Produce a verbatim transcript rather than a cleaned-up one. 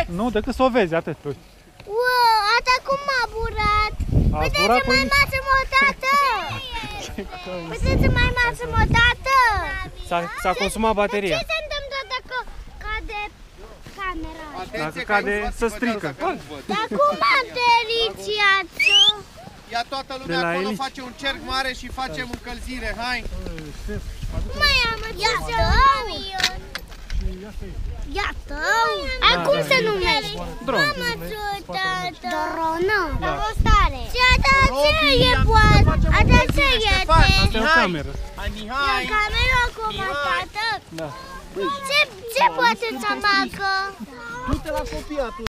Nu, decât să o vezi, atât. Wow, asta cum m-a burat. Puteți să mai masăm o dată. Puteți să mai masăm o dată. S-a consumat bateria. Ce se întâmplă dacă cade camera? Dacă cade, să strică. Dar cum bateriață? Ia toată lumea acolo, face un cerc mare și facem încălzire, hai! Mai am Iată! Iată! Acum se numește? Dron. Dronă. Stare. Și asta ce e poate? Asta ce e? Asta e o cameră. Hai, E Mihai! o cameră comandată? Da. Ce, ce poate să facă? Du-te la copii atunci!